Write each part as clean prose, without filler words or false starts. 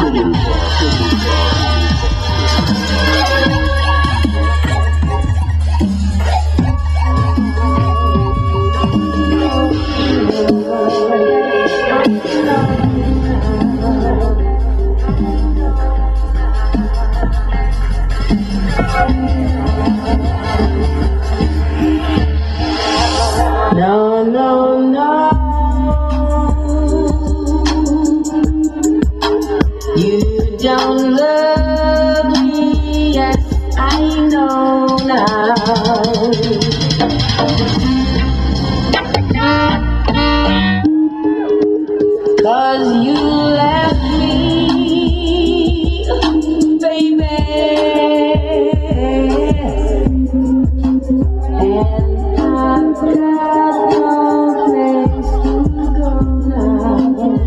No, no, no. You don't love me, yes, I know now. 'Cause you left me, baby, and I've got no place to go now.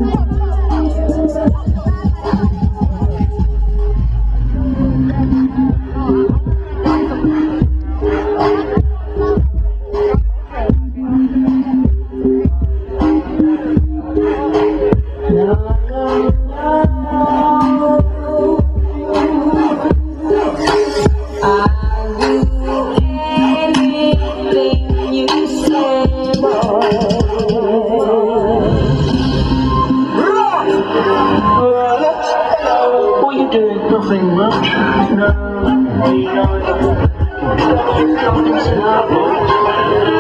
What are you doing? Nothing much. No, me neither.